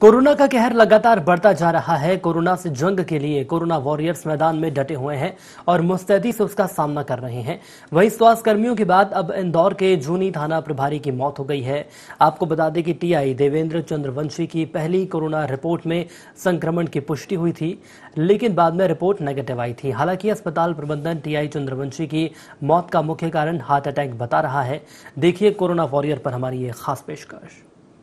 Corona का कहर लगातार बढ़ता जा रहा है। कोरोना से जंग के लिए कोरोना वॉरियर्स मैदान में डटे हुए हैं और मुस्तैदी से उसका सामना कर रहे हैं। वहीं स्वास्थ्य कर्मियों के बाद अब इंदौर के जूनी थाना प्रभारी की मौत हो गई है। आपको बता दें कि टीआई देवेंद्र चंद्रवंशी की पहली कोरोना रिपोर्ट में संक्रमण की पुष्टि हुई थी, लेकिन बाद में रिपोर्ट नेगेटिव आई थी। हालांकि अस्पताल प्रबंधन टीआई चंद्रवंशी की मौत का मुख्य कारण हार्ट अटैक बता रहा है। देखिए कोरोना वॉरियर पर हमारी ये खास पेशकश।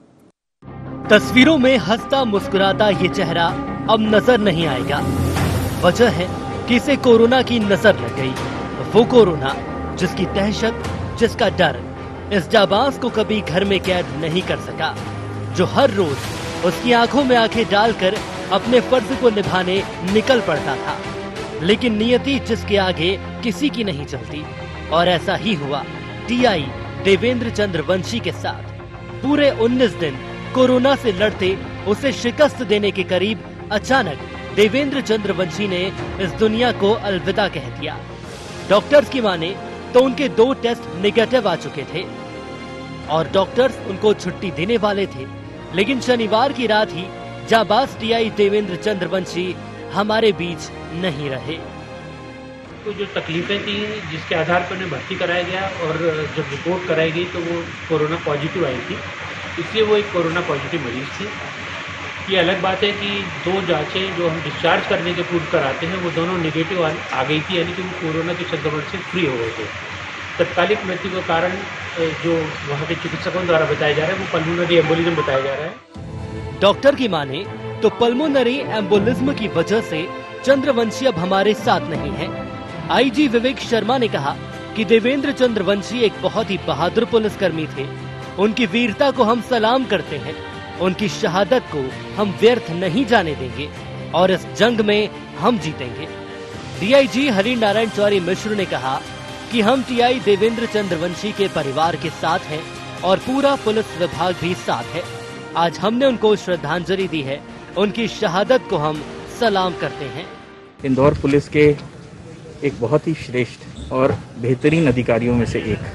तस्वीरों में हंसता मुस्कुराता ये चेहरा अब नजर नहीं आएगा। वजह है कि इसे कोरोना की नजर लग गई। वो कोरोना जिसकी दहशत, जिसका डर इस जाबाज को कभी घर में कैद नहीं कर सका, जो हर रोज उसकी आंखों में आंखें डालकर अपने फर्ज को निभाने निकल पड़ता था। लेकिन नियति जिसके आगे किसी की नहीं चलती, और ऐसा ही हुआ टीआई देवेंद्र चंद्रवंशी के साथ। पूरे 19 दिन कोरोना से लड़ते उसे शिकस्त देने के करीब अचानक देवेंद्र चंद्रवंशी ने इस दुनिया को अलविदा कह दिया। डॉक्टर्स की माने तो उनके 2 टेस्ट नेगेटिव आ चुके थे और डॉक्टर्स उनको छुट्टी देने वाले थे, लेकिन शनिवार की रात ही जाबाज टीआई देवेंद्र चंद्रवंशी हमारे बीच नहीं रहे। तो जो तकलीफें थी जिसके आधार पर उन्हें भर्ती कराया गया और जब रिपोर्ट कराई गई तो वो कोरोना पॉजिटिव आई थी, इसलिए वो एक कोरोना पॉजिटिव मरीज थे। ये अलग बात है कि 2 जांचें जो हम डिस्चार्ज करने के पूर्व कराते हैं वो दोनों नेगेटिव आ गई थी, यानी कि वो कोरोना के संक्रमण से फ्री हो गए थे। तत्कालिक मृत्यु का कारण जो वहाँ के चिकित्सकों द्वारा बताया जा रहा है वो पल्मोनरी एम्बोलिज्म बताया जा रहा है। डॉक्टर की माने तो पल्मोनरी एम्बोलिज्म की वजह से चंद्रवंशी अब हमारे साथ नहीं है। आईजी विवेक शर्मा ने कहा कि देवेंद्र चंद्रवंशी एक बहुत ही बहादुर पुलिसकर्मी थे। उनकी वीरता को हम सलाम करते हैं। उनकी शहादत को हम व्यर्थ नहीं जाने देंगे और इस जंग में हम जीतेंगे। डीआईजी हरि नारायण चौरी मिश्र ने कहा कि हम टीआई देवेंद्र चंद्रवंशी के परिवार के साथ हैं और पूरा पुलिस विभाग भी साथ है। आज हमने उनको श्रद्धांजलि दी है। उनकी शहादत को हम सलाम करते हैं। इंदौर पुलिस के एक बहुत ही श्रेष्ठ और बेहतरीन अधिकारियों में से एक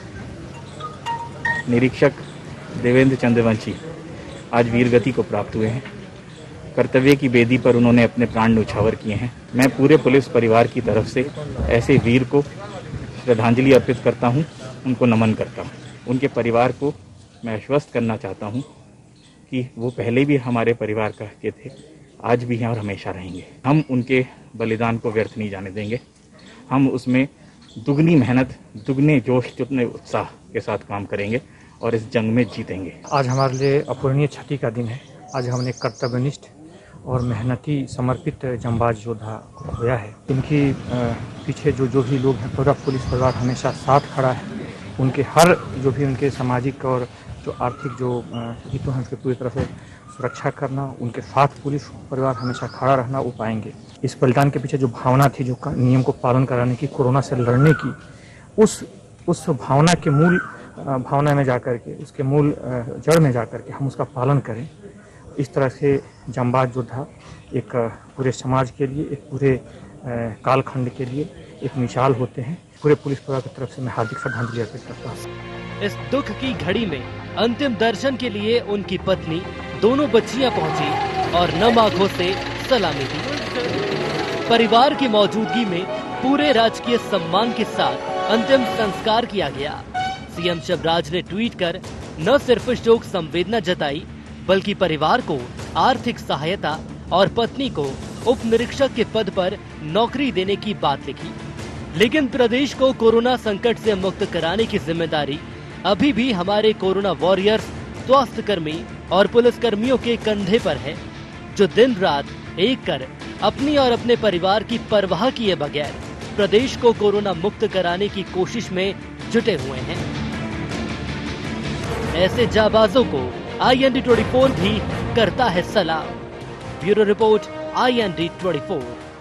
निरीक्षक देवेंद्र चंद्रवंशी आज वीर गति को प्राप्त हुए हैं। कर्तव्य की बेदी पर उन्होंने अपने प्राण न्यौछावर किए हैं। मैं पूरे पुलिस परिवार की तरफ से ऐसे वीर को श्रद्धांजलि अर्पित करता हूं, उनको नमन करता हूं। उनके परिवार को मैं आश्वस्त करना चाहता हूं कि वो पहले भी हमारे परिवार के थे, आज भी हैं और हमेशा रहेंगे। हम उनके बलिदान को व्यर्थ नहीं जाने देंगे। हम उसमें दुगनी मेहनत, दुगने जोश, दुगने उत्साह के साथ काम करेंगे और इस जंग में जीतेंगे। आज हमारे लिए अपूरणीय क्षति का दिन है। आज हमने कर्तव्यनिष्ठ और मेहनती समर्पित जंबाज योद्धा को खोया है। इनकी पीछे जो भी लोग हैं, पूरा पुलिस परिवार हमेशा साथ खड़ा है। उनके हर जो भी उनके सामाजिक और जो आर्थिक जो हितों हैं उसके पूरी तरह से सुरक्षा करना, उनके साथ पुलिस परिवार हमेशा खड़ा रहना, वो पाएंगे। इस बलिदान के पीछे जो भावना थी, जो नियम को पालन कराने की, कोरोना से लड़ने की, उस भावना के मूल भावना में जाकर के, उसके मूल जड़ में जाकर के हम उसका पालन करें। इस तरह से जांबाज योद्धा एक पूरे समाज के लिए, एक पूरे कालखंड के लिए एक मिसाल होते हैं। पूरे पुलिस परिवार की तरफ से मैं हार्दिक श्रद्धांजलि अर्पित करता हूँ। इस दुख की घड़ी में अंतिम दर्शन के लिए उनकी पत्नी, दोनों बच्चियां पहुंची और नम आंखों से सलामी दी। परिवार की मौजूदगी में पूरे राजकीय सम्मान के साथ अंतिम संस्कार किया गया। सीएम शिवराज ने ट्वीट कर न सिर्फ शोक संवेदना जताई, बल्कि परिवार को आर्थिक सहायता और पत्नी को उप निरीक्षक के पद पर नौकरी देने की बात लिखी। लेकिन प्रदेश को कोरोना संकट से मुक्त कराने की जिम्मेदारी अभी भी हमारे कोरोना वॉरियर्स, स्वास्थ्य कर्मी और पुलिस कर्मियों के कंधे पर है, जो दिन रात एक कर अपनी और अपने परिवार की परवाह किए बगैर प्रदेश को कोरोना मुक्त कराने की कोशिश में जुटे हुए हैं। ऐसे जाबाजों को IND24 भी करता है सलाम। Bureau report IND24।